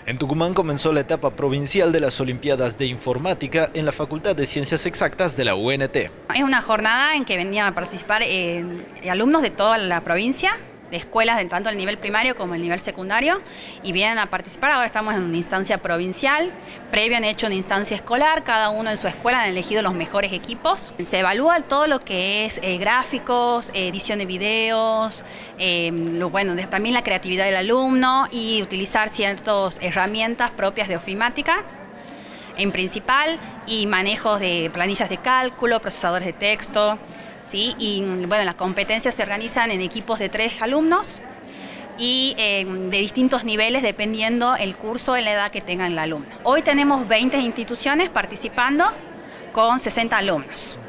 En Tucumán comenzó la etapa provincial de las Olimpiadas de Informática en la Facultad de Ciencias Exactas de la UNT. Es una jornada en que venían a participar alumnos de toda la provincia, de escuelas tanto el nivel primario como el nivel secundario, y vienen a participar. Ahora estamos en una instancia provincial, previo han hecho una instancia escolar, cada uno en su escuela han elegido los mejores equipos. Se evalúa todo lo que es gráficos, edición de videos, también la creatividad del alumno y utilizar ciertas herramientas propias de ofimática en principal, y manejos de planillas de cálculo, procesadores de texto. ¿Sí? Y bueno, las competencias se organizan en equipos de 3 alumnos y de distintos niveles dependiendo el curso y la edad que tenga el alumno. Hoy tenemos 20 instituciones participando con 60 alumnos.